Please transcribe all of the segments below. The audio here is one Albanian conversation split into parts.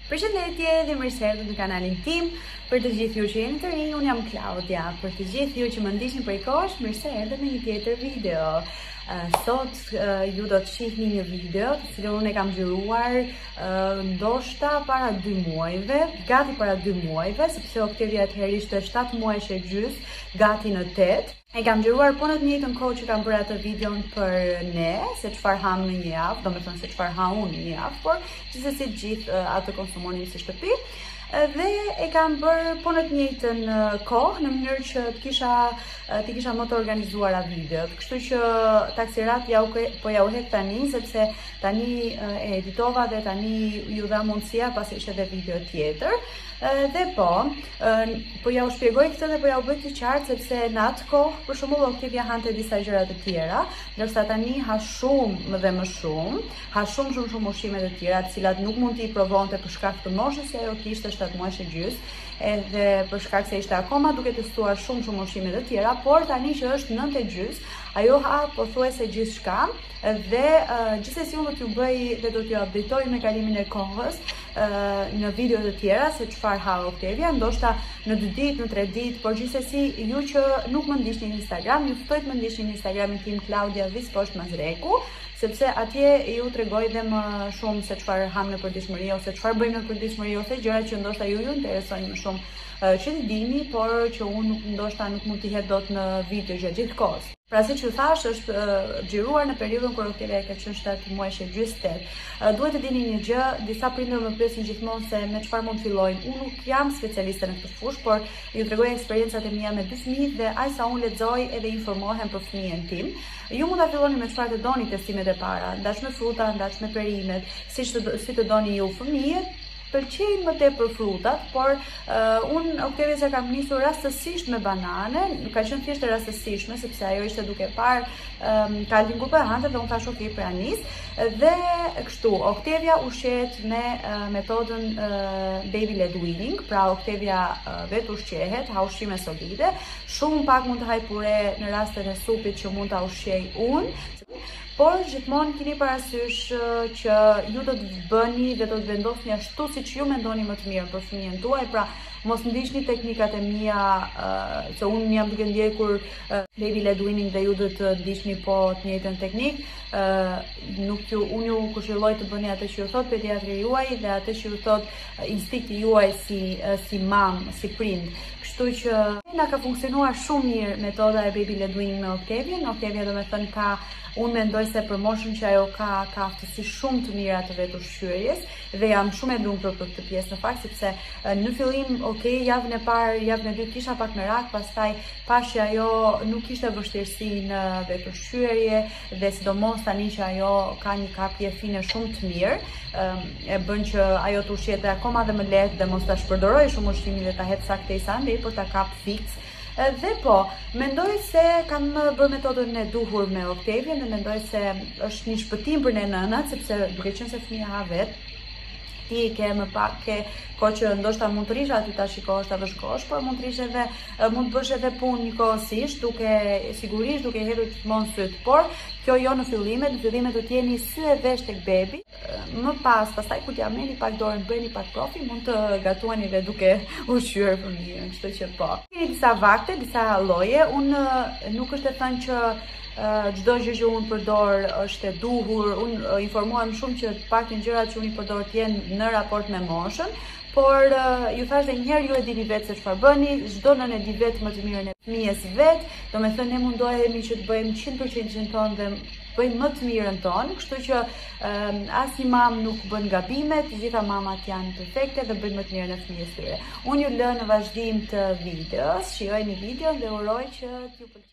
Përshëndetje dhe mirëserdhur në kanalin tim. Për të gjithë ju që jeni të rinj, unë jam Claudia. Për të gjithë ju që më ndiqni prej kohësh, mirëseerdhët në një tjetër video. Sot ju do të shihni një video të cilën unë e kam xhiruar ndoshta para 2 muajve, gati para 2 muajve, sepse Oktavia atëherë ishte 7 muajsh e gjys, gati në 8. E kam xhiruar po në të njëjtën kohë që kam bërë atë videon për ne, se çfarë ham në një javë, domethënë se çfarë ha unë në një javë, por gjithsesi gjithë atë konsumonin si shtëpi. Dhe e kam bërë po në të njëjtën kohë në mënyrë që të kisha më të organizuara videot. Kështu që taksirat ja u hedh tani, sepse tani e editova dhe tani ju dha mundësia pasi ishte edhe video tjetër. Dhe po ja u shpjegoj këtë dhe po ja u bëj të qartë, sepse në atë kohë për shembull Oktavia hante disa gjëra të tjera, ndërsa tani ha shumë dhe më shumë, ha shumë ushqime të tjera, të cilat nuk mund t'i provonte për shkak të moshës që ajo kishte 7 muaj e gjys, edhe për shkak se ishte akoma duke testuar shumë ushqime të tjera, por tani që është 9 e gjys, ajo ha pothuajse gjithçka dhe gjithsesi unë do t'ju bëj dhe do t'ju updateoj me kalimin e kohës në video të tjera se çfarë ha Oktavia, ndoshta në 2 ditë, në 3 ditë, por gjithsesi ju që nuk më ndiqni në Instagram, ju ftoj të më ndiqni në Instagramin tim Claudia Visposht Mazreku, sepse atje ju tregoj dhe më shumë se çfarë ham në përditshmëri ose çfarë bëjmë në përditshmëri ose gjëra që ndoshta ju interesojnë më shumë që të dini, por që unë ndoshta nuk mund t'i hedh dot në video gjatë gjithë kohës. Pra si që thash, është xhiruar në periudhën kur Oktavia ka qenë 7 muaj e gjys 8. Duhet të dini një gjë, disa prindër më pyesin gjithmonë se me çfarë mund fillojnë. Unë nuk jam specialiste në këtë fushë, por ju tregoj eksperiencat e mia me 2 fëmijë dhe aq sa unë lexoj edhe informohem për fëmijën tim. Ju mund ta filloni me çfarë të doni testimet e para, ndaç me fruta, ndaç me perimet, si të doni ju fëmijët. Pëlqejnë më tepër frutat, por unë Oktavia se kam nisur rastësisht me banane, ka qenë thjesht e rastësishme, sepse ajo ishte duke parë kalin ku hante dhe unë thash ok, pra nis. Dhe kështu, Oktavia ushqehet me metodën baby led weaning, pra Oktavia vetë ushqehet, ha ushqime solide, shumë pak mund të haj pure në rastet e supit që mund ta ushqej unë. Por gjithmonë keni parasysh që ju do të bëni dhe do të vendosni ashtu siç ju mendoni më të mirë për fëmijën tuaj, pra mos ndiqni teknikat e mia, se unë jam duke ndjekur baby led weaning dhe ju do të ndiqni po të njëjtën teknik. Unë ju këshilloj të bëni atë që ju thot pediatri juaj dhe atë që ju thot instinkti juaj si mamë, si prind. Kështu që na ka funksionuar shumë mirë metoda e baby led weaning me Oktavia. Oktavia domethënë unë mendoj se për moshën që ajo ka aftësi shumë të mira të vetë ushqyerjes dhe jam shumë e lumtur për këtë pjesë në fakt, sepse në fillim, javën e parë, javën e dytë kisha pak merak, pastaj pash që ajo nuk kishte vështirësi në vetë ushqyerje dhe sidomos tani që ajo ka një kapje fine shumë të mirë, e bën që ajo të ushqete akoma dhe më lehtë dhe mos ta shpërdoroj shumë ushqimin dhe ta hedh saktesa ndej për ta kap fiks. Dhe mendoj se kam bërë metodën e duhur me Oktavia dhe mendoj se është një shpëtim për ne nënat, sepse duke qenë se fëmia ha vetë, ti ke më pak kohë që ndoshta mund të rish aty ta shikosh, ta vëzhgosh, por mund të bësh edhe punë njëkohësisht, sigurisht duke hedhur gjithmonë syt, por kjo jo në fillimet do t'jeni sy e vesh tek bebi. Më pastaj kur t'ja merrni pak dorën, bëni pak profi, mund të gatuani edhe duke ushqyer fëmijën, kështu që po. Keni disa vakte, disa lloje, unë nuk është e thënë që çdo gjë që unë përdor është e duhur, unë informohem shumë që të paktën gjërat që unë i përdor të jenë në raport me moshën, por ju thash dhe njëherë ju e dini vetë se çfarë bëni, çdo nënë e di vetë më të mirën e fëmijës vetë, domethënë ne mundohemi që të bëjmë 100% tonë dhe bëjmë më të mirën tonë, kështu që asnjë mamë nuk bën gabime, të gjitha mamat janë perfekte dhe bëjnë më të mirën e fëmijës tyre. Unë ju lë në vazhdim të videos, shijojeni videon dhe uroj që t'ju pëlqejë.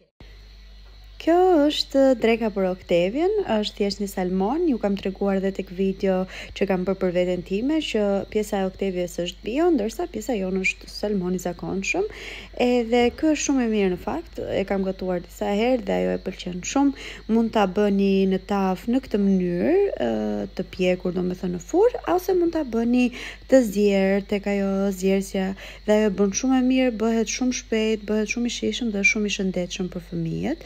Kjo është dreka për Oktavian, është thjesht një salmon, ju kam treguar edhe tek video që kam bërë për veten time që pjesa e Oktavias është bio, ndërsa pjesa jonë është salmon i zakonshëm. Edhe ky është shumë i mirë në fakt, e kam gatuar disa herë dhe ajo e pëlqen shumë. Mund ta bëni në tavë në këtë mënyrë, të pjekur domethënë në furr, ose mund ta bëni të zier tek ajo zjersja dhe ajo bën shumë e mirë, bëhet shumë shpejt, bëhet shumë i shijshëm dhe shumë i shëndetshëm për fëmijët.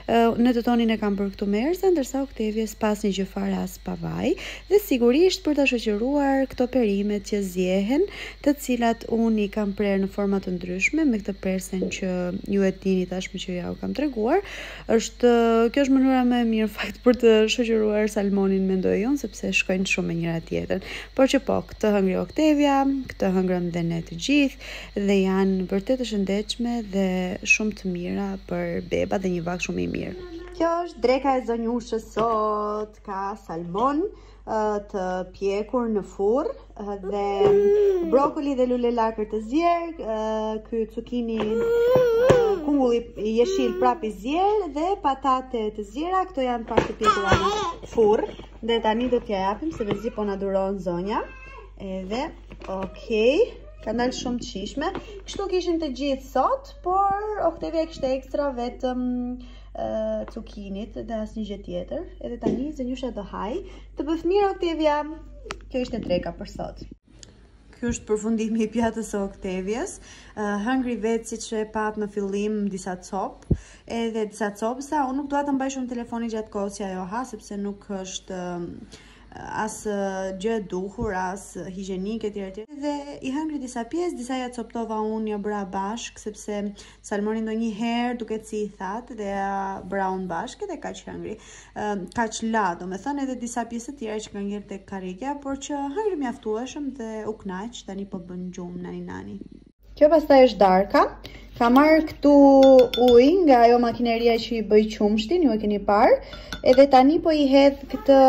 në të tonin e kam bërë këtu me erza, ndërsa Oktevjes pas një gjë fare as pa vaj, dhe sigurisht për të shoqëruar këto perimet që zjehen, të cilat unë i kam prerë në forma të ndryshme me këtë persen që ju e dini tashmë që ja u kam treguar. Kjo është mënyra më e mirë fakt për të shoqëruar salmonin, mendoj unë, sepse shkojnë shumë me njëra tjetrën. Por që po, këtë hëngri Oktevja, këtë hëngrëm dhe ne të gjithë, dhe janë vërtet të shëndetshme dhe shumë të mira për beba dhe një vak shumë i mirë. Kjo është dreka e zonjushës sot, ka salmon të pjekur në furr dhe brokoli dhe lule lakër të zjerë, ky cukini kungulli jeshil prap i zjerë dhe patate të zjera, këto janë pak të pjekura në furr dhe tani do t'ja japim se vezi po na duron zonja. Edhe, okej, ka ndalë shumë të shishme. Kështu kishin të gjithë sot, por Oktevja kishte ekstra vetëm cukinit dhe asnjë gjë tjetër. Edhe tani zënjusha do haj. Të bëf mirë Oktevja. Kjo ishte dreka për sot. Ky është përfundimi i pjatës së Oktevjes. Hëngri vetë siç e pat në fillim disa copë, edhe disa copësa. Unë nuk dua të mbaj shumë telefonin gjatë kohës që ajo ha, sepse nuk është as gjë e duhur, as higjienike etj. Dhe i hëngri disa pjesë, disa ja coptova unë, ja bëra bashk, sepse salmoni ndonjëherë duket si i thatë dhe ja bëra unë bashk dhe kaq hëngri. Kaq la, domethënë, edhe disa pjesë të tjera që kanë ngjerë tek karrikja, por që hëngri mjaftueshëm dhe u kënaq, tani po bën gjumë nani. Kjo pastaj është darka. Ka marrë këtu ujë nga ajo makineria që i bëj qumshtin, ju e keni parë, edhe tani po i hedh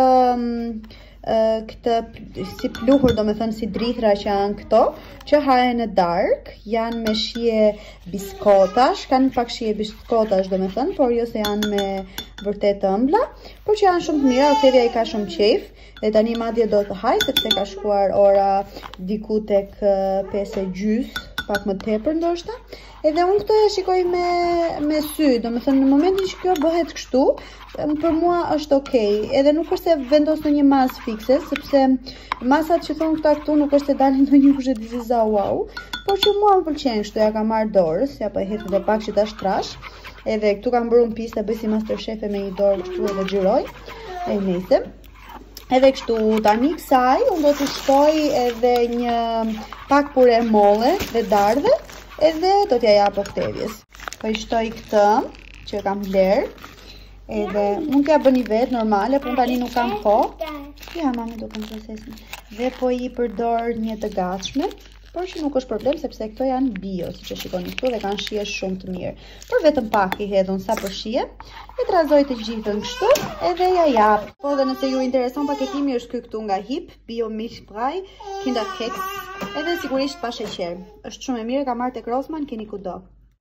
këtë si pluhur, domethënë si drithra që janë këto, që hahen në dark, janë me shije biskotash, kanë pak shije biskotash domethënë, por jo se janë me vërtet ëmbla, por që janë shumë të mira. Oktevja i ka shumë qejf, dhe tani madje do të haj sepse ka shkuar ora diku tek 5:30, pak më tepër ndoshta. Edhe unë këto e shikoj me sy, domethënë në momentin që kjo bëhet kështu, për mua është okay. Edhe nuk është se vendos në një masë fikse, sepse masat që thonë këtu nuk është se dalin ndonjë kushte diziza wow, por që mua më pëlqen kështu, ja kam marrë dorës, ja po e hedh edhe pak që ta shtrash. Edhe këtu kam bërë një pjesë, bëj si MasterChef me një dorë kështu edhe xhiroj. E nejse. Edhe kështu tani kësaj unë do të shtoj edhe një pak pure molle dhe dardhe, edhe do t'ja jap Oktevjes. Po i shtoj këtë që kam bler, edhe mund t'ja bëni vetë normale, por tani nuk kam kohë. Ja, mami, do kam procesme. Dhe po i përdor një të gatshme, por që nuk është problem sepse këto janë bio, siç e shikoni këtu, dhe kanë shije shumë të mirë. Por vetëm pak i hedhun sa për shije, e trazoj të gjithën kështu, edhe ja jap. Po dhe nëse ju intereson paketimi është ky këtu nga Hip, Bio Milchbrei, Kinderkeks, edhe sigurisht pa sheqer. Është shumë e mirë, ka marrë tek Rossmann, keni kudo.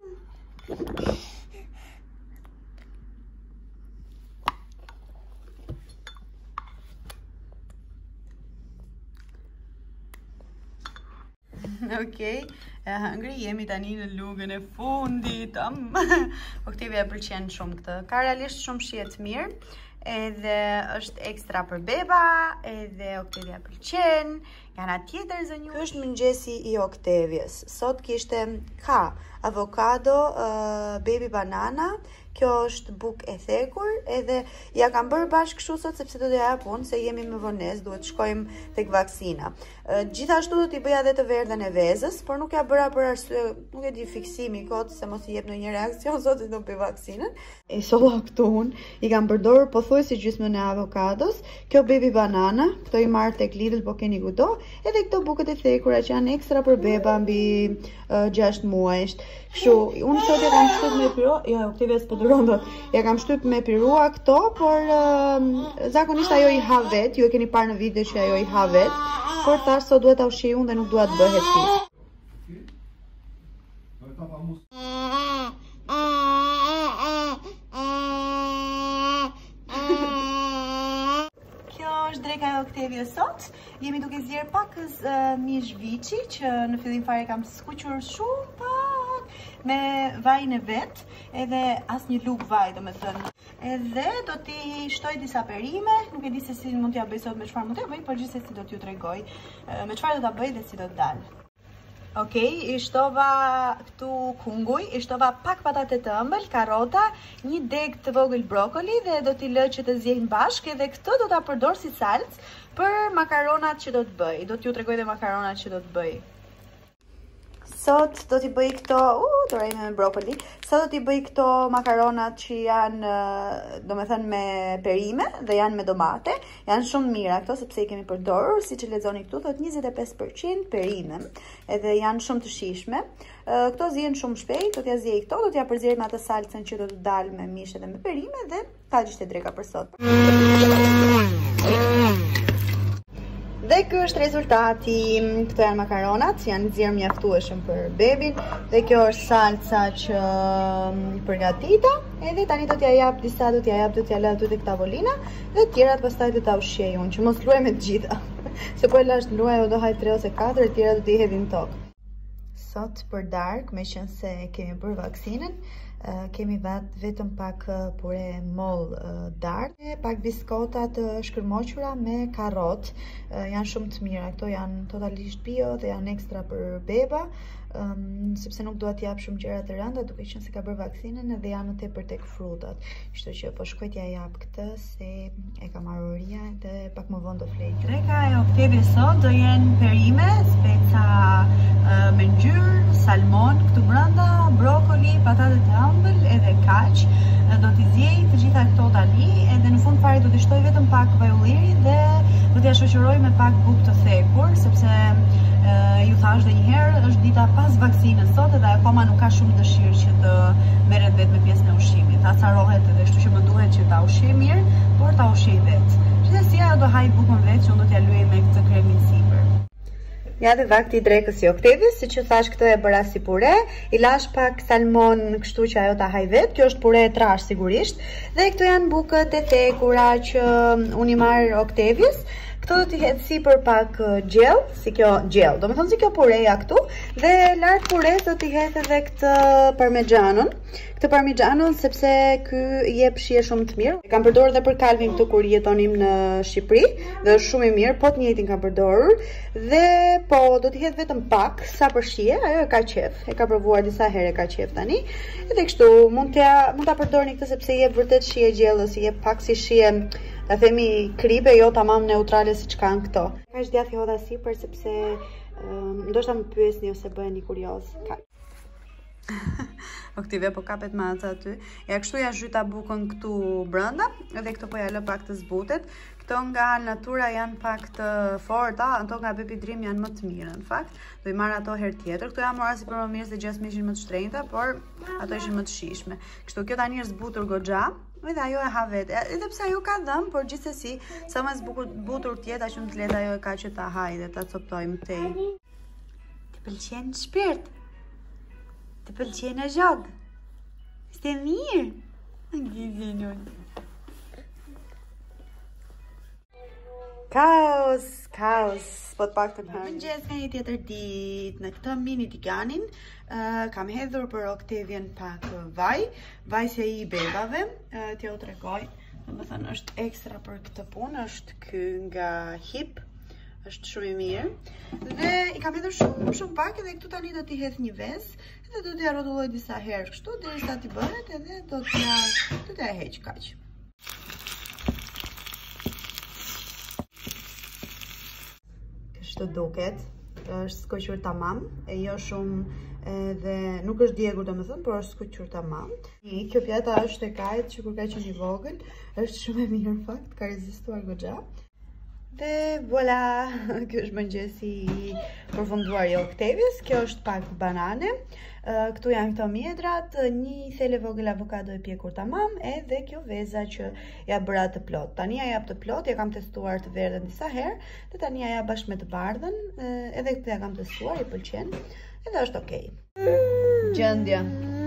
Okej, hëngri, jemi tani në lugën e fundit. Oktevja e pëlqen shumë këtë. Ka realisht shumë shije të mirë, edhe është ekstra për beba, edhe Oktevja pëlqen. Nga tjetër zënju. Ky është mëngjesi i Oktevjes. Sot kishte ka avokado, baby banana. Kjo është bukë e thekur, edhe ja kam bërë bashkë kështu sot sepse do t'ja jap unë, se jemi me vonesë, duhet shkojmë tek vaksina. Gjithashtu do t'i bëja edhe të verdhën e vezës, por nuk ja bëra për arsye, nuk e di fiksimi kot se mos i jep ndonjë reakcion sot do bëj vaksinën. E solla këtu unë, i kam përdorur pothuajse gjysmën e avokados, kjo baby banana, këto i marr tek Lidl, po keni kudo, edhe këto bukët e thekura që janë ekstra për beba mbi 6 muajsh. Kështu, unë sot ja kam shtyp me pirua, jo, Oktevja s'po duron dot. Ja kam shtyp me pirua këto, por zakonisht ajo i ha vet, ju e keni parë në video që ajo i ha vet, por tash sot duhet ta ushqej unë dhe nuk dua të bëhet pis. Kjo është dreka e Oktevjes sot. Jemi duke zgjer pak mish viçi që në fillim fare kam skuqur shumë pak me vajin e vet, edhe asnjë lug vaj domethënë. Edhe do t'i shtoj disa perime, nuk e di se si mund t'ja bëj sot, me çfarë mund t'ja bëj, por gjithsesi do t'ju tregoj me çfarë do ta bëj dhe si do të dalë. Okej, i shtova këtu kunguj, i shtova pak patate të ëmbël, karrota, një deg të vogël brokoli dhe do t'i lë që të ziejnë bashkë dhe këtë do ta përdor si salcë për makaronat që do të bëj. Do t'ju tregoj dhe makaronat që do të bëj. Sot do t'i bëj këto, dorejme me brokoli. Sot do t'i bëj këto makaronat që janë, domethënë me perime dhe janë me domate. Janë shumë mira këto sepse i kemi përdorur, siç e lexoni këtu, thot 25% perime. Edhe janë shumë të shijshme. Këto zihen shumë shpejt, do t'ja ziej këto, do t'ja përzierim atë salcën që do të dalë me mish dhe me perime dhe kaq ishte dreka për sot. Dhe kjo është rezultati. Këto janë makaronat, janë nxjerr mjaftueshëm për bebin. Dhe kjo është salca që përgatita. Edhe tani do t'ja jap disa, do t'ja lë aty tek tavolina dhe tjerat pastaj do ta ushqej unë, që mos luaj me të gjitha. Se po e lash luaj do haj 3 ose 4, tjera do t'i hedhin tokë. Sot për darkë, meqense kemi bërë vaksinën, kemi vetëm pak pure moll darkë, pak biskota të shkërmoqura me karrot. Janë shumë të mira, këto janë totalisht bio dhe janë ekstra për beba, sepse nuk dua t'i jap shumë gjëra të rënda, duke qenë se ka bërë vaksinën edhe janë më tepër tek frutat. Kështu që po shkoj t'ja jap këtë se e kam marrëria dhe pak më vonë do flej. Dreka e Oktevjes sot do jenë perime, speca me ngjyrë, salmon këtu brenda, brokoli, patate të ëmbël edhe kaq. Do t'i ziej të gjitha këto tani edhe në fund fare do t'i shtoj vetëm pak vaj ulliri dhe do t'ja shoqëroj me pak bukë të thekur, sepse ju thash edhe një herë, është dita pas vaksinës sot edhe akoma nuk ka shumë dëshirë që të merret vetë me pjesën e ushqimit. Acarohet edhe, kështu që më duhet që ta ushqej mirë, por ta ushqej vetë. Gjithsesi ajo do haj bukën vetë që unë do t'ja luaj me këtë kremin sipër. Ja dhe vakti i drekës i Oktevjes, siç ju thash këtë e bëra si pure, i lash pak salmon kështu që ajo ta haj vetë. Kjo është pure e trash sigurisht. Dhe këto janë bukët e thekura që unë i marr Oktevjes. Këto do t'i hedh sipër pak gjell, si kjo gjell, do me thonë si kjo pureja këtu, dhe lart pures do t'i hedh edhe këtë parmigianon. Këtë parmigianon sepse ky jep shije shumë të mirë. E kam përdorur edhe për Kalvin këtu kur jetonim në Shqipëri dhe është shumë i mirë, po të njëjtin kam përdorur dhe po do t'i hedh vetëm pak sa për shije, ajo e ka qef. E ka provuar disa herë, e ka qef tani. Edhe kështu mund ta përdorni këtë sepse jep vërtet shije gjellës, jep pak si shije, ta themi kripe, jo tamam neutrale siç kanë këto. Ka është djathi hodha sipër sepse ndoshta më pyesni ose bëheni kurioz. Oktevja po kapet me atë aty. Ja kështu ja zhyta bukën këtu brenda edhe këto po ja lë pak të zbutet. Këto nga natura janë pak të forta, ato nga Baby Dream janë më të mira në fakt. Do i marr ato herë tjetër. Këto janë mora si për më mirë se gjasmë ishin më të shtrenjta, por ato ishin më të shijshme. Kështu kjo tani është zbutur goxha. Edhe ajo e ha vetë, edhe pse ajo ka dhëm, por gjithsesi, sa më zbutur tjetë, aq më të lehtë ajo e ka që ta haj dhe ta coptoj më tej. Të pëlqen shpirt? Të pëlqen e zhog? Ishte mirë? Gizinon. Kaos, po të pak të përë. Mëngjes nga një tjetër ditë, në këtë mini tiganin, kam hedhur për Oktevjen pak vaj se i bebave, t'ja u tregoj, më thënë është ekstra për këtë punë, është ky nga Hip, është shumë i mirë, dhe i kam hedhur shumë pak edhe këtu tani do t'i hedh një vezë, edhe do t'ja rrotulloj disa herë kështu, derisa t'i bëhet edhe do t'ja heq kaq. Kështu duket, është skuqur tamam, e jo shumë dhe nuk është djegur domethënë, por është skuqur tamam. Kjo pjata është e kajt që kur ka qenë i vogël, është shumë e mirë në fakt, ka rezistuar goxha. Dhe voilà, kjo është mëngjesi i përfunduar i Oktevjes, kjo është pak banane. Këtu janë këto mjedrat, një thele vogël avokado e pjekur tamam, edhe kjo veza që ja bëra të plot. Tani ja jap të plot, ja kam testuar të verdhën disa herë, dhe tani ja jap bashkë me të bardhën, edhe këtë ja kam testuar, i pëlqen, edhe është okej. Gjendja.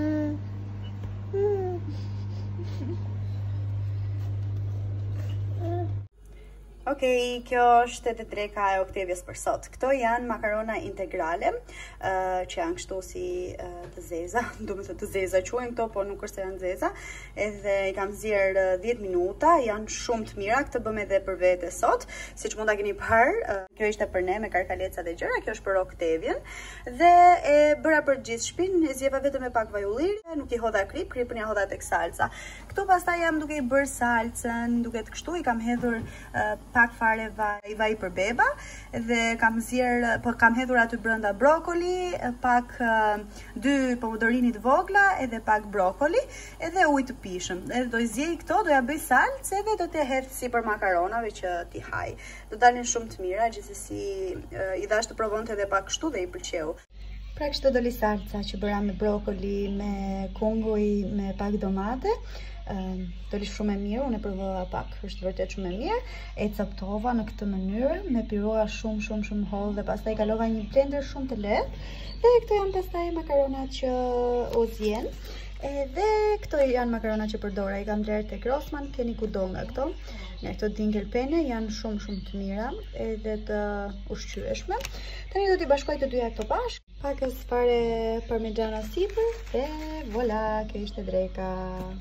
Okej, kjo është edhe dreka e Oktevjes për sot. Këto janë makarona integrale, që janë kështu si të zeza, do me thënë të zeza quhen këto, por nuk është se janë zeza. Edhe i kam zjerë 10 minuta, janë shumë të mira, këtë bëm edhe për vete sot, siç mund ta keni parë, Kjo ishte për ne me karkaleca dhe gjëra, kjo është për Octavian. Dhe e bëra për gjithë shtëpinë, e zgjeva vetëm me pak vaj ulliri, nuk I hodha kripin ja hodha tek salca. Këtu pastaj jam duke I bërë salcën, duke të kështu I kam hedhur pak fare vaj për beba dhe kam hedhur aty brenda brokoli, pak 2 pomodorini të vogla edhe pak brokoli, edhe ujë të pishëm. Edhe do I zgjej këto, do ja bëj salcë edhe do t'ja hedh si për makaronave që ti haj. Do dalin shumë të mira, gjithsesi I dash të provonte edhe pak kështu dhe I pëlqeu. Pra kështu doli salca që bëra me brokoli, me kunguj, me pak domate. Doli shumë e mirë, unë e provova pak, është vërtet shumë e mirë. E coptova në këtë mënyrë, me pirua shumë hollë dhe pastaj kalova një blender shumë të lehtë. Dhe këto janë pastaj makaronat që u zjen. Edhe këto janë makarona që përdora, I kam blerë tek Rossmann, keni kudo nga këto. Nga këto dingel pene janë shumë të mira edhe të ushqyeshme. Tani do t'i bashkoj të dyja këto bashkë. Pakës fare parmigiana sipër dhe vola, kjo ishte dreka.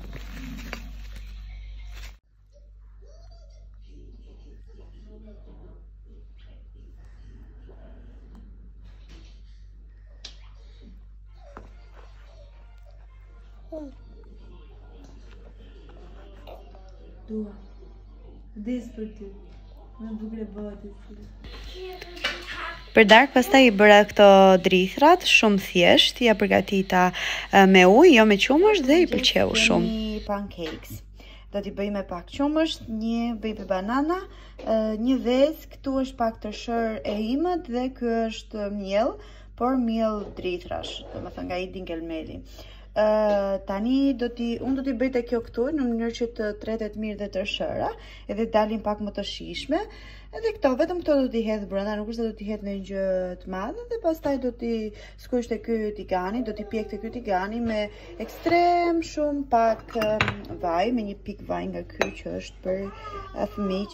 Dua. Des për ty. Më bukur e botës. Për darkë pastaj I bëra këto drithrat, shumë thjesht, ja përgatita me ujë, jo me qumësht dhe I pëlqeu shumë. Një pancakes. Do t'i bëj me pak qumësht, një baby banana, një vezë, këtu është pak të shër e imët dhe ky është miell, por miell drithrash, domethënë nga I dingel meli. Tani unë do t'i bëj te kjo këtu në mënyrë që të tretet mirë dhe të shëra, edhe dalin pak më të shishme. Edhe vetëm këto do t'i hedh brenda, nuk është se do t'i hedh në një gjë të madhe dhe pastaj do t'i skuq te ky tigani, do t'i pjek te ky tigani me ekstrem shumë pak vaj, me një pik vaj nga ky që është për fëmijë.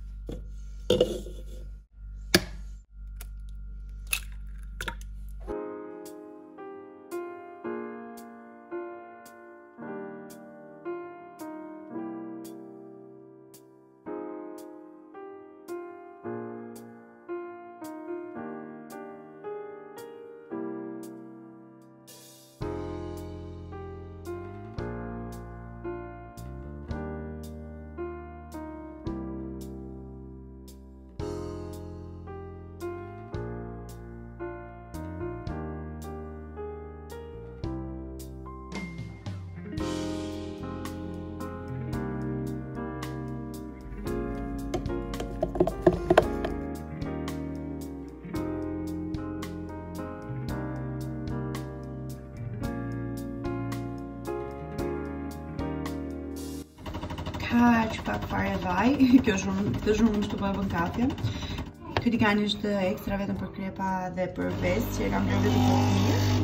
Kaq pak fare vaj, kjo shumë më shtupa bën kafje. Ky tigani është ekstra vetëm për krepa dhe për vezë, që e kam blerë vetëm për fëmijë.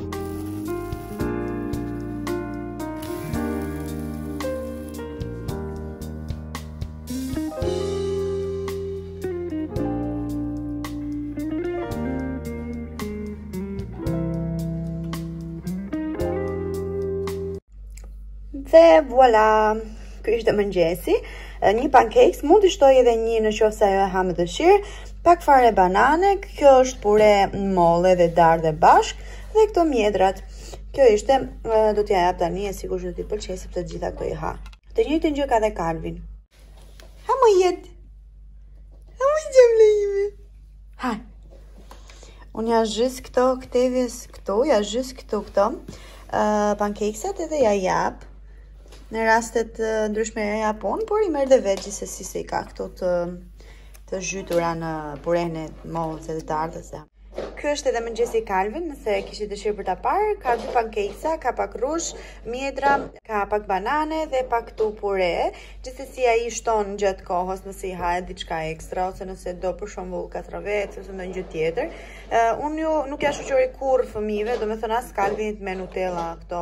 Dhe voilà! Ky ishte mëngjesi, një pancakes, mund të shtoj edhe një në qoftë se ajo e ha me dëshirë, pak fare banane, kjo është pure molle dhe dardhë bashk, dhe këto mjedrat. Kjo ishte, do t'ja jap tani, e sigur që do t'i pëlqej sepse të gjitha këto I ha. Të njëjtën gjë ka dhe Calvin. Ha më jet. Ha më gjemle ime. Ha. Unë ja zhys këto Octavian's këtu, ja zhys këtu këto pancakesat edhe ja jap. Në rastet ndryshme ja japon, por I merr dhe vetë gjithsesi se I ka këto të zhytura në purene mollës edhe të ardhës. Ky është edhe mëngjesi I Calvin, nëse kishit dëshirë për ta parë, ka 2 pancakesa, ka pak rush, mjedra, ka pak banane dhe pak këtu pure. Gjithsesi ai shton gjatë kohës nëse I hahet diçka ekstra ose nëse do për shembull katravec ose ndonjë gjë tjetër. Unë nuk ja shoqëroj kurrë fëmijëve, domethënë as Calvinit me Nutella këto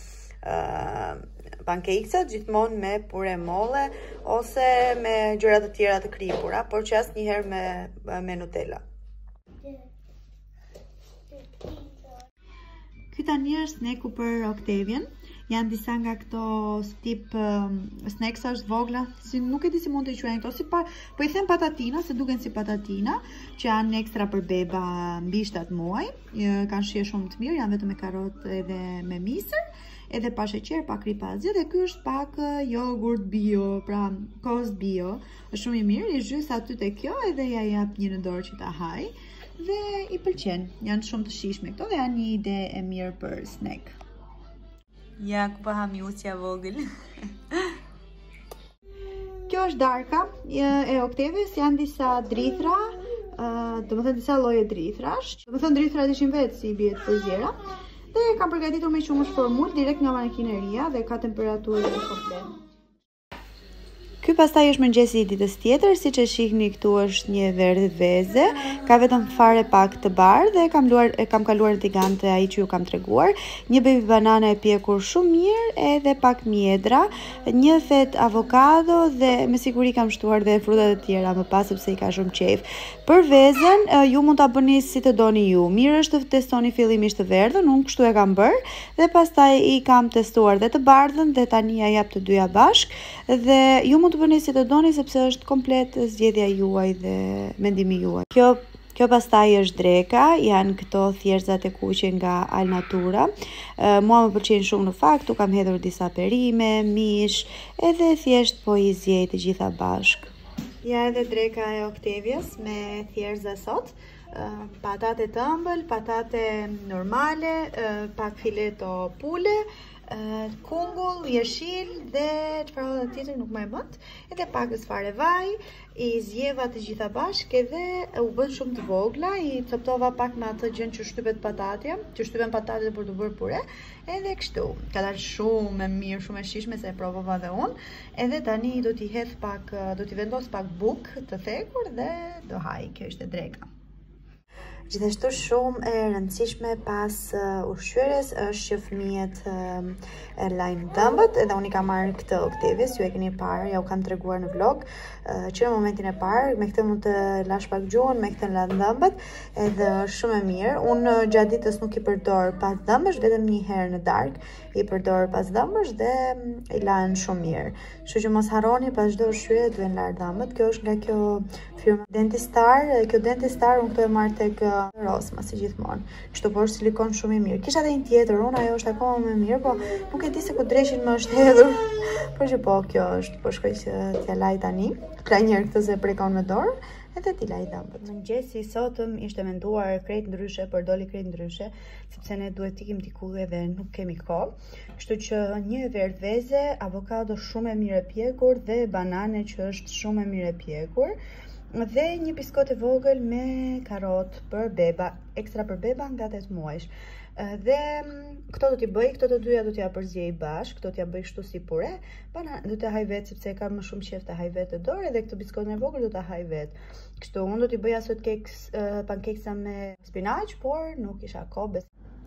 pancakesat gjithmonë me pure molle ose me gjëra të tjera të kripura, por që asnjëherë me Nutella. Ky tani është sneku për Octavian. Janë disa nga këto tip snacksash vogla, nuk e di si mund të quajnë këto, po i them patatina, se duken si patatina, që janë ekstra për beba mbi 7 muaj, kanë shije shumë të mirë, janë vetëm me karotë edhe me misër, edhe pa sheqer, pa kripazje, dhe ky është pak jogurt bio, pra kost bio, është shumë i mirë, i zhys aty te kjo edhe ja jap një në dorë që ta haj, dhe i pëlqen, janë shumë të shijshme këto dhe janë një ide e mirë për snack. Ja, ku pa hamiusja vogël. Kjo është darka e Oktavias, janë disa drithra, do më thënë disa lloje drithrash. Do më thënë drithrat ishin vetë si bie të përzjera. Dhe kam përgatitur me qumësh formul direkt nga makineria dhe ka temperaturë komplet. Ky pastaj është mëngjesi i ditës tjetër, siç e shihni këtu është një verdhë veze, ka vetëm fare pak të bardhë dhe kam kaluar në tigante ai që ju kam treguar, një baby banana e pjekur shumë mirë edhe pak mjedra, një fet avokado dhe me siguri kam shtuar dhe frutat e tjera më pas sepse i ka shumë qejf. Për vezën ju mund ta bëni si të doni ju. Mirë është të testoni fillimisht të verdhën, unë kështu e kam bërë dhe pastaj i kam testuar dhe të bardhën dhe tani ja jap të dyja bashk dhe ju mund të bëni si të doni sepse është komplet zgjedhja juaj dhe mendimi juaj. Kjo pastaj është dreka, janë këto thjerëzat e kuqe nga Alnatura. Mua më pëlqejnë shumë në fakt, u kam hedhur disa perime, mish, edhe thjesht po i zgjej të gjitha bashk. Ja edhe dreka e Oktavias me thjerëza sot. Patate të ëmbël, patate normale, pak fileto pule, kungull, jeshil dhe çfarë tjetër nuk më e mend, edhe pak fare vaj, i zgjeva të gjitha bashkë edhe u bën shumë të vogla, i coptova pak me atë gjën që shtypet patatja, që shtypen patatet për të bërë pure, edhe kështu. Ka dalë shumë e mirë, shumë e shijshme se e provova dhe unë, edhe tani do t'i hedh pak, do t'i vendos pak bukë të thekur dhe do haj. Kjo ishte dreka. Gjithashtu shumë e rëndësishme pas ushqyerjes është që fëmijët lajnë dhëmbët, edhe unë i kam marrë këtë Oktavias, ju e keni parë, ja u kam treguar në vlog, që në momentin e parë, me këtë mund të lash pak gjuhën, me këtë lanë dhëmbët, edhe shumë e mirë. Unë gjatë ditës nuk i përdor pas dhëmbësh, vetëm një herë në darkë i përdor pas dhëmbësh dhe i lanë shumë mirë. Kështu që mos harroni pas çdo ushqyerje duhen larë dhëmbët. Kjo është nga kjo firma Dentistar, kjo Dentistar unë këto e marr tek Rosma si gjithmonë. Kështu po është silikon shumë i mirë. Kisha edhe një tjetër, unë ajo është akoma më mirë, po nuk e di se ku dreshin më është hedhur. Por që po kjo është, po shkoj që t'ja laj tani. Kraj njerë këtë se prekon me dorë, edhe t'i laj dhëmbët. Mëngjesi sotëm ishte menduar krejt ndryshe, por doli krejt ndryshe, sepse ne duhet t'ikim dikudhe dhe nuk kemi kohë. Kështu që një verdhë veze, avokado shumë e mirë e pjekur dhe banane që është shumë e mirë e pjekur. Dhe një biskot e vogël me karot për beba, ekstra për beba nga 8 muajsh. Dhe këto do t'i bëj, këto të dyja do t'ja përzjej bashkë, do t'ja bëj kështu si pure, do t'ja haj vetë sepse ka më shumë qef të haj vetë të dorë, edhe këtë biskot e vogël do t'ja haj vetë. Kështu unë do t'i bëj asot pankeksa me spinaq, por nuk isha kohë.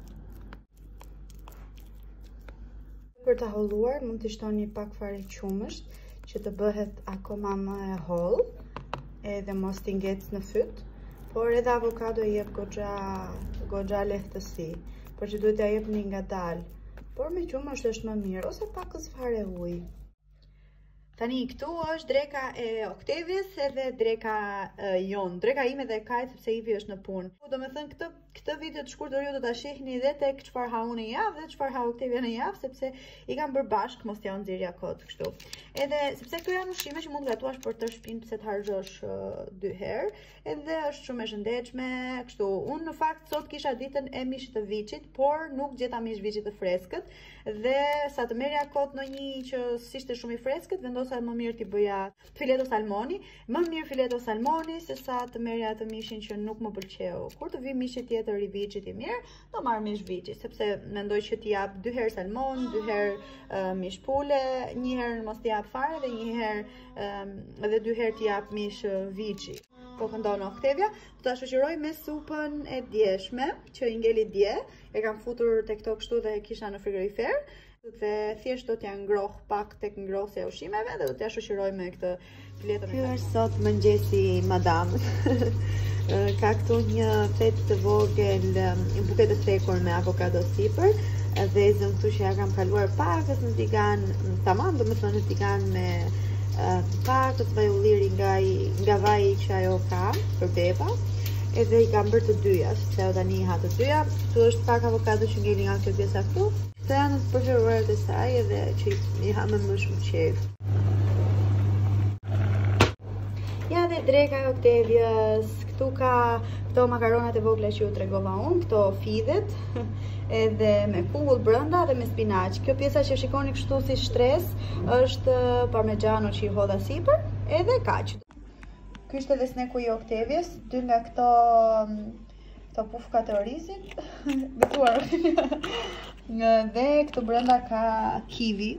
Për të holluar mund t'i shtoni pak fare qumësht që të bëhet akoma më e hollë, edhe mos t'i ngec në fyt, por edhe avokado i jep goxha lehtësi, por që duhet t'a jep një ngadalë, por me qumësht është më mirë, ose pak fare ujë. Tani këtu është dreka e Oktavias edhe dreka jon. Dreka ime dhe Kajt sepse Ivi është në punë. Do me thënë këtë video të shkurtër ju do ta shihni dhe tek çfarë ha unë në javë dhe çfarë ha Oktavia në javë, sepse i kam bërë bashkë, mos t'ja nxjerrja kot kështu. Edhe sepse këto janë ushqime që mund gatuash për të shpinë pse të harxhosh 2 herë, edhe është shumë e shëndetshme kështu. Unë në fakt sot kisha ditën e mishit të viçit, por nuk gjeta mish viçit të freskët dhe sa të merja kot në një që s'ishte shumë i freskët, vendosa më mirë t'i bëja fileto salmoni, më mirë fileto salmoni se sa të merja atë mishin që nuk më pëlqeu. Kur të vi mishi tjetër i viçit i mirë, do marr mish viçi, sepse mendoj që t'i jap 2 herë salmon, 2 herë mish pule, 1 herë mos t'i jap fare dhe 1 herë edhe 2 herë t'i jap mish viçi. Po këndon Oktavia, do ta shoqëroj me supën e djeshme që i ngeli dje, e kam futur tek këto kështu dhe kisha në frigorifer. Dhe thjesht do t'ja ngroh pak tek ngrohësja e ushqimeve dhe do t'ja shoqëroj me këtë Ky është sot mëngjesi madamës. Ka këtu një fet të vogël, një buke të thekur me avokado sipër, dhe zëm këtu që ja kam kaluar pakës në tigan, tamam, do më thonë në tigan me pakës vaj ulliri nga vaji që ajo ka për beba, edhe i kam bërë të dyja, se o tani ha të dyja. Këtu është pak avokado që ngeli nga kjo pjesa këtu. Këto janë të preferuarat e saj edhe që i ha me më shumë qejf. Ja dhe dreka e Octavias, këtu ka këto makaronat e vogla që ju tregova unë, këto fidhet, edhe me kungull brenda dhe me spinaq. Kjo pjesa që shikoni kështu si shtres është parmigiano që i hodha sipër, edhe kaq. Ky është edhe sneku i Octavias, dy nga këto pufka të orizit, gëtuar. Dhe këtu brenda ka kiwi,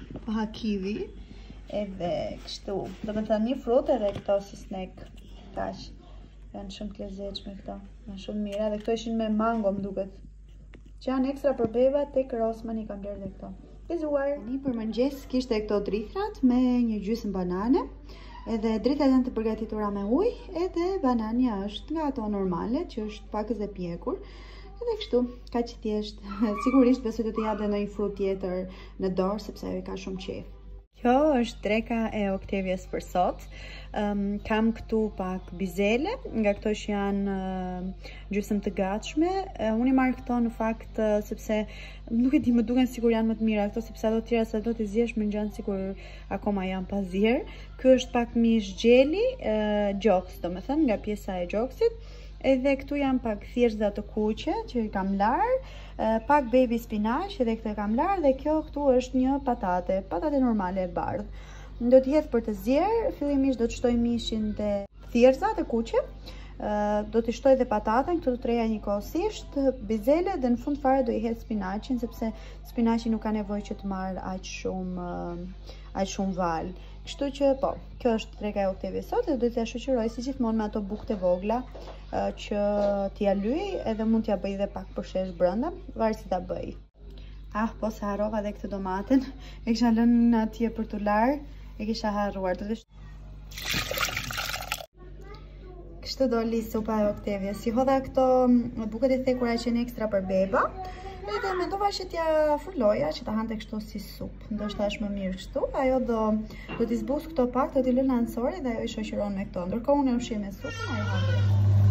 edhe kështu, do me thënë një frutë edhe këto si snack, kaq, janë shumë të lezetshme këto, janë shumë mira, dhe këto ishin me mango më duket, që janë ekstra për beba, tek Rossmann i kam blerë dhe këto. Gëzuar! Tani për mëngjes kishte këto drithrat me një gjysmë banane, edhe drithrat janë të përgatitura me ujë, edhe banania është nga ato normale, që është pakës e pjekur, edhe kështu, ka që thjesht, sigurisht besoj do t'i jap edhe ndonjë frutë tjetër në dorë, sepse ajo ka shumë qejf. Kjo është dreka e Octavias për sot. Kam këtu pak bizele, nga këto që janë gjysmë të gatshme. Unë i marrë këto në fakt sepse nuk e di, më duken sikur janë më të mira këto, sepse ato tjera sa do t'i zjesh më ngjan sikur akoma janë pa zier. Ky është pak mish gjeli, gjoks, domethënë nga pjesa e gjoksit. Edhe këtu janë pak thjerza të kuqe që i kam larë, pak baby spinach edhe këtë kam larë, dhe kjo këtu është një patate normale e bardhë. Do t'i hedh për të zier, fillimisht do të shtoj mishin dhe thjerzat e kuqe, do t'i shtoj dhe pataten, këtu të treja njëkohësisht, bizele, dhe në fund fare do i hedh spinachin, sepse spinachi nuk ka nevojë që të marrë aq shumë val. Kështu që po, kjo është dreka e Octavias sot, dhe do t'ja shoqëroj si gjithmonë me ato bukët e vogla që t'ja lyej, edhe mund t'ja bëj dhe pak përshesh brenda, varet si ta bëj. Po se harrova dhe këtë domaten, e kisha lënë atje për t'u larë, e kisha harruar. Kështu doli sopa e Octavias. Si hodha këto bukët e thekura që janë ekstra për beba, edhe mendova që t'ja furloja, që ta hante kështu si supë. Ndoshta është më mirë kështu. Ajo do t'i zbus këto pak, do t'i lënë ansore dhe ajo i shoqëron me këto. Ndërkohë unë e ushqej me supën, ajo hante.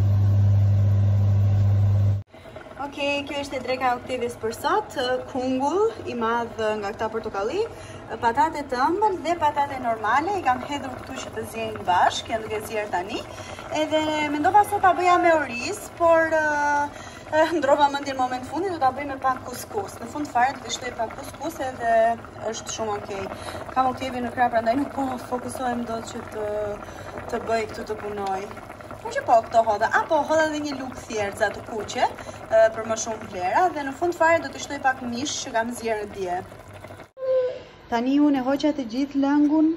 Okej, kjo është dreka e Octavias për sot. Kungull i madh nga këta portokalli, patate të ëmbël dhe patate normale. I kam hedhur këtu që të zjenë bashkë, janë duke zjerë tani. Edhe mendova se ta bëja me oriz, por ndrova mendjen në moment fundi, do ta bëj me pak kuskus. Në fund fare do të shtoj pak kuskus edhe është shumë okej. Kam Octavian në krah, prandaj nuk po fokusohem dot që të bëj këtu të punoj. Por që po këto hodha, hodha dhe një lugë thjerza të kuqe për më shumë vlera, dhe në fund fare do të shtoj pak mish që kam zjerë dje. Tani unë e hoqa të gjithë lëngun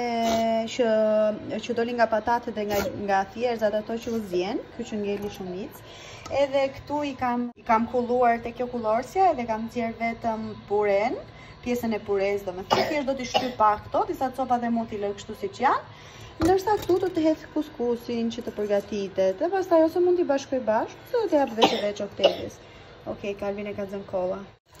që doli nga patate dhe nga thjerzat ato që u zjen, kjo që ngeli shumic. Edhe këtu i kam kulluar te kjo kullorsja, edhe kam nxjerr vetëm puren, pjesën e purez, domethënë thjesht do t'i shtyp pak këto, disa copa dhe mund t'i lë kështu siç janë. Ndërsa këtu do të hedh kuskusin që të përgatitet, dhe pastaj ose mund t'i bashkoj bashkë, ose do t'i jap veç Octavias. Okej, Kalvin e ka zënë kolla.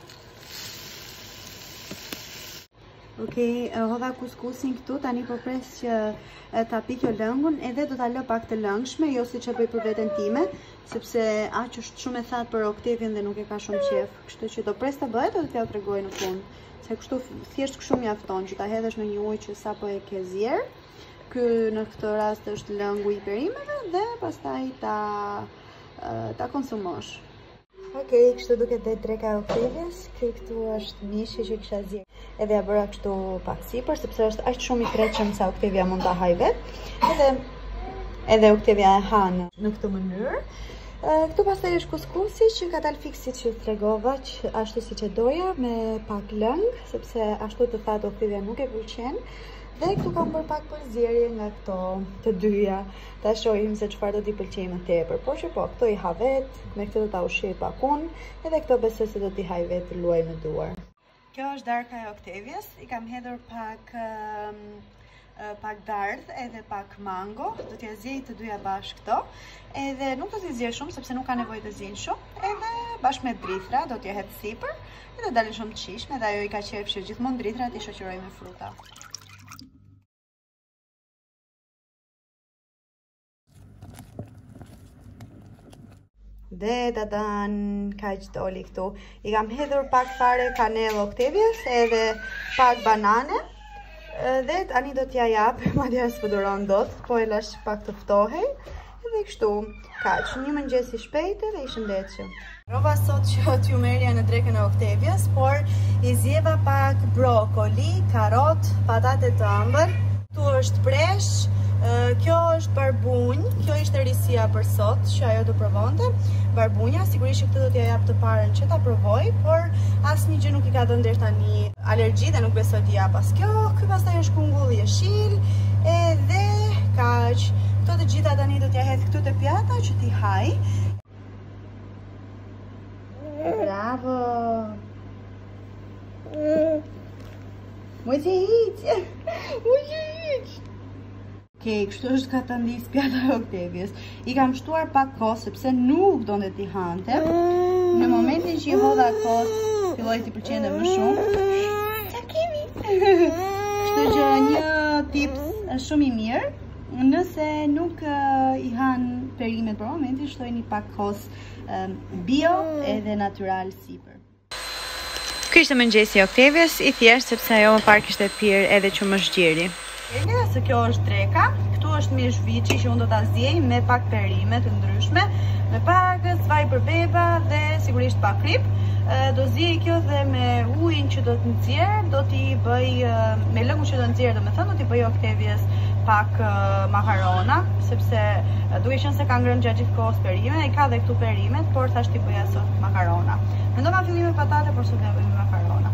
Okej, hodha kuskusin këtu, tani po pres që ta pi kjo lëngun, edhe do ta lë pak të lëngshme, jo siç e bëj për veten time, sepse aq është shumë e thatë për Octavian dhe nuk e ka shumë qejf. Kështu që do pres ta bëhet edhe t'ja tregoj në fund. Se kështu thjesht kështu mjafton që ta hedhësh në një ujë që sapo e ke zier. Ky në këtë rast është lëngu i perimeve dhe pastaj ta konsumosh. Okej, kështu duket dhe dreka e Octavias. Këtu është mishi që kisha zier. Edhe ja bëra kështu pak sipër, sepse është aq shumë i tretshëm sa Octavia mund ta haj vetë. Edhe Octavia e ha në këtë mënyrë. Këtu pastaj është kuskusi që ka dalë fiksit që tregova, ashtu siç e doja, me pak lëng, sepse ashtu të thatë Octavia nuk e pëlqen. Dhe këtu kam bërë pak përzierje nga këto të dyja. Ta shohim se çfarë do t'i pëlqejë më tepër. Por që po, këto i ha vetë, me këtë do ta ushqej pak unë, edhe këto besoj se do t'i haj vetë, luaj me duar. Kjo është darka e Octavias, i kam hedhur pak pak dardh edhe pak mango, do t'ja zjej të dyja bashkë këto, edhe nuk do t'i zjej shumë sepse nuk ka nevojë të ziejnë shumë, edhe bashkë me drithra do t'ja hedh sipër, edhe dalin shumë të shijshme, dhe ajo i ka qejf që gjithmonë drithrat i shoqëroj me fruta. Dhe dadan, kaq doli këtu. I kam hedhur pak fare kanellë Octavias edhe pak banane. Dhe tani do t'ja jap, madje as s'pëduron dot, po e lash pak të ftohej. Edhe kështu, kaq, një mëngjes i shpejtë dhe i shëndetshëm. Prova sot që t'ju merrja në drekën e Octavias, por i zjeva pak brokoli, karot, patate të ëmbël. Ktu është presh. Kjo është barbunj, kjo ishte risia për sot që ajo do provonte. Barbunja, sigurisht që këtë do t'ja jap të parën që ta provoj, por asnjë gjë nuk i ka dhënë deri tani alergji dhe nuk besoj t'i jap as kjo. Ky pastaj është kungull jeshil, edhe kaq. Këto të gjitha tani do t'ja hedh këtu te pjata që t'i haj. Bravo. Mujtë hiq. Okej, kështu është ka të ndisë pjata e Octavias. I kam shtuar pak kohë sepse nuk do në t'i hante. Në momentin që i hodha kohë, filloj t'i pëlqente më shumë. Qa kemi? Kështu që një tips është shumë i mirë. Nëse nuk i han perimet për momentin, shtojni pak kos bio edhe natyral sipër. Ky ishte mëngjesi i Octavias, i thjesht sepse ajo më parë kishte pirë edhe qumëshgjiri. Edhe se kjo është dreka, këtu është mish viçi që unë do ta zjej me pak perime të ndryshme, me pak vaj për beba dhe sigurisht pak krip. Do zjej kjo dhe me ujin që do të nxjerr, do t'i bëj me lëngun që do nxjerr, domethënë do t'i bëj Octavias pak makarona, sepse duke qenë se ka ngrënë gjatë gjithë kohës perime, i ka dhe këtu perimet, por thash t'i bëja sot makarona. Mendova fillim me patate, por sot do bëj me makarona.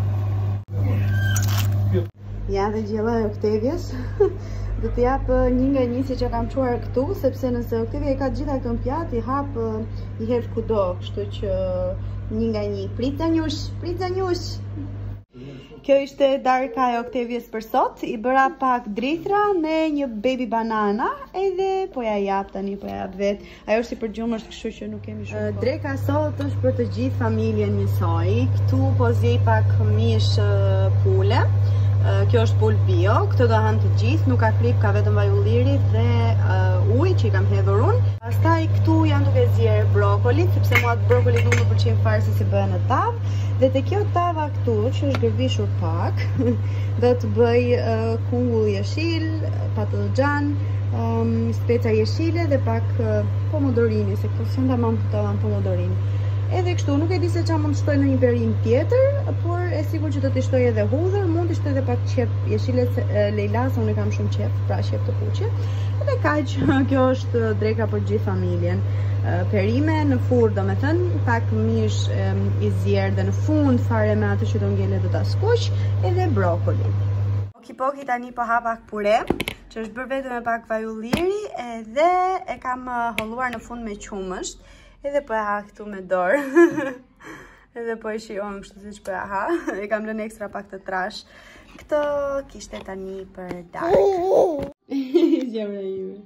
Ja dhe gjella e Octavias. Do t'i jap një nga një si që kam quar këtu, sepse nëse Octavia i ka gjitha këto në pjatë, i hedh kudo, kështu që një nga një. Pritza njush. Kjo ishte darka e Octavias për sot, i bëra pak drithra me një baby banana, edhe po ja jap tani, po ja jap vet. Ajo është si për gjumë, është kështu që nuk kemi shumë. Dreka sot është për të gjithë familjen njësoj. Këtu po zjej pak mish pule. Kjo është pul bio, këtë do hanë të gjithë, nuk ka krip, ka vetëm vaj ulliri dhe ujë që i kam hedhur unë. Pastaj këtu janë duke zjerë brokolit, sepse mua brokolit nuk më pëlqejnë fare se si bëhen në tavë. Dhe te kjo tava këtu, që është gërvishur pak, do të bëj kungull jeshil, patlıcan, speca jeshile dhe pak pomodorini, se këto s'janë tamam këto pomodorini. Edhe kështu, nuk e di se qa mund të shtoj në një perim tjetër, por e sigur që do t'i shtoj edhe hudhër, mund t'i shtoj edhe pak qep jeshile lejlasa, unë kam shumë qep, pra qep të kuqe. Edhe kaq, kjo është dreka për gjithë familjen. Perime në furrë, do me thënë, pak mish i zjerë dhe në fund fare me atë që do ngele do t'a skuq, edhe brokoli. Poki tani po ha pak pure, që është bërë vetëm me pak vaj ulliri, edhe e kam holluar në fund me qumësht. Edhe po e ha këtu me dorë. Edhe po e shion kështu si që po e ha. E kam lënë ekstra pak të trash. Këto kishte tani për dark. Gjemre ime.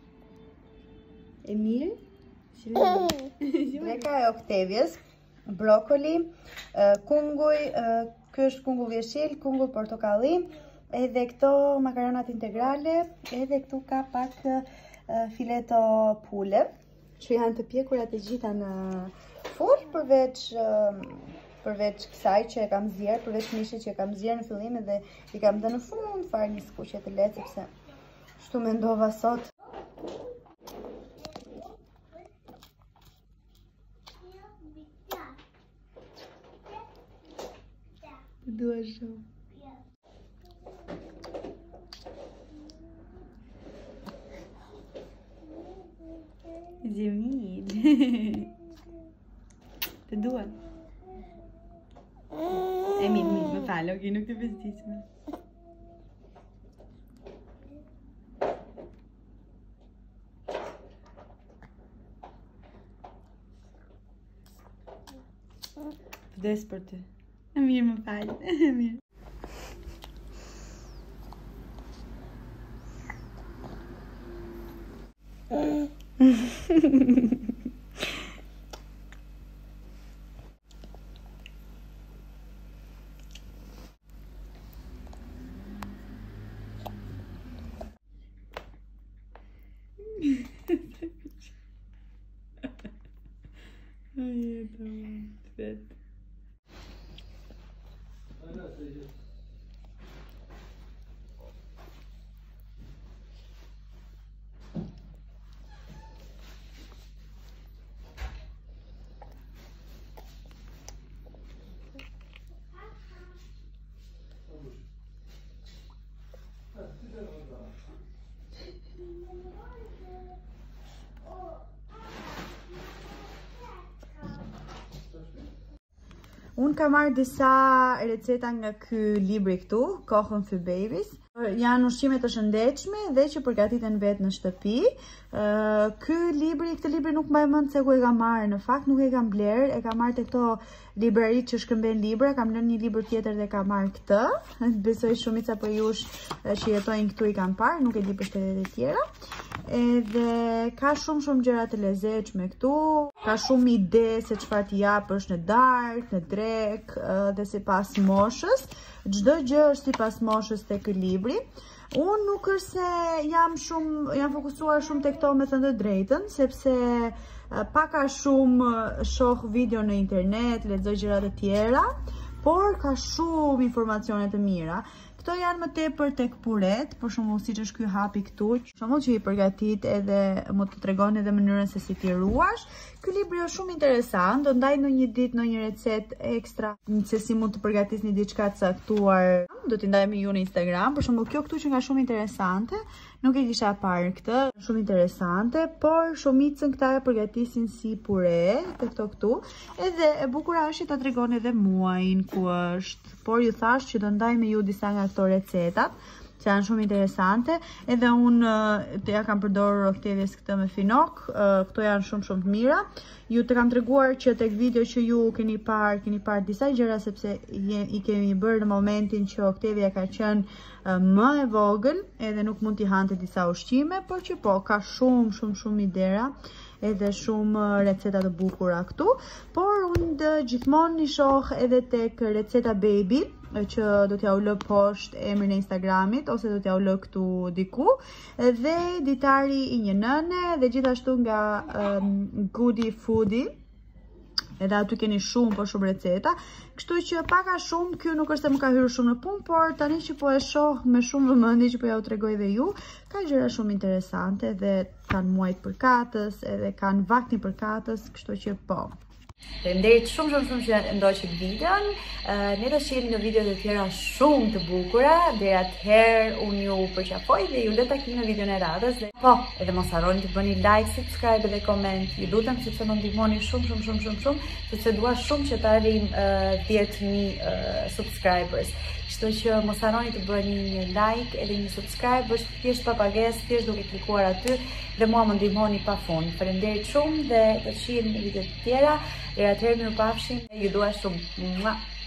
E mirë? Dreka e Octavias, brokoli, kunguj, ky është kungull jeshil, kungull portokalli, edhe këto makaronat integrale, edhe këtu ka pak fileto pule, që janë të pjekurat e gjitha në furrë, përveç kësaj që e kam zjerë, përveç mishit që e kam zjerë në fillim edhe i kam dhe në fund fare një skuqe të lehtë, sepse shtu mendova sot. Dua shumë. Gjemil. Të duan. Mirë, më falë, ok, nuk të vëzdiqme. Vdes për ty. Mirë, më falë. Mirë. Ai, tá muito feta. Unë ka marrë disa receta nga ky libri këtu, Kochen für Babys. Janë ushqime të shëndetshme dhe që përgatiten vetë në shtëpi. Këtë libri nuk mbaj mend se ku e kam marrë, në fakt nuk e kam bler, e kam marrë te këto librari që shkëmben libra, kam lënë një libër tjetër dhe kam marrë këtë. Besoj shumica për jush që jetojnë këtu i kanë parë, nuk e di për shtetet e tjera. Edhe ka shumë gjëra të lezetshme këtu, ka shumë ide se çfarë t'i japësh në darkë, në drekë dhe sipas moshës. Çdo gjë është sipas moshës te ky libri. Unë nuk është se jam fokusuar shumë te këto, me thënë të drejtën, sepse paka shumë shoh video në internet, lexoj gjëra të tjera, por ka shumë informacione të mira. Këto janë më tepër tek puret, për shembull siç është ky hapi këtu, për shembull që i përgatit edhe më të tregon edhe mënyrën se si t'i ruash. Ky libër është shumë interesant, do ndaj në një ditë në një recet ekstra se si mund të përgatisni diçka të caktuar. Do t'i ndaj me ju në Instagram, për shembull kjo këtu që nga shumë interesante, nuk e kisha parë këtë, shumë interesante, por shumicën këta e përgatisin si pure, këtu, edhe e bukura është që ta tregon edhe muajin ku është, por ju thash që do ndaj me ju disa nga këto recetat, që janë shumë interesante, edhe unë ja kam përdorur Octavius këtë me finok, këto janë shumë të mira. Ju të kam treguar që tek video që ju keni parë disa gjëra, sepse i kemi bërë në momentin që Octavia ka qenë më e vogël, edhe nuk mund t'i hante disa ushqime, por që po, ka shumë idera, edhe shumë receta të bukura këtu, por unë gjithmonë i shoh edhe tek receta baby, që do t'ja u lë poshtë emrin e Instagramit, ose do t'ja u lë këtu diku, dhe ditari i një nëne, dhe gjithashtu nga Goody Foodie, edhe aty keni shumë receta, kështu që paka shumë, kjo nuk është se më ka hyrë shumë në punë, por tani që po e shoh me shumë vëmendje që po ja u tregoj dhe ju, ka gjëra shumë interesante dhe kanë muajt përkatës, edhe kanë vaktin përkatës, kështu që po. Faleminderit shumë që ndoqët videon. Ne do shihemi në videot e tjera shumë të bukura. Deri atëherë unë ju përqafoj dhe ju lë takim në videon e radhës. Po, edhe mos harroni të bëni like, subscribe dhe comment. Ju lutem sepse më ndihmoni shumë, sepse dua shumë që të arrijm 10.000 subscribers. Kështu që mos harroni të bëni një like edhe një subscribe, është thjesht pa pagesë, thjesht duke klikuar aty dhe mua më ndihmoni pafund. Faleminderit shumë dhe do të shihemi në videot të tjera. Deri atëherë mirupafshim, ju dua shumë.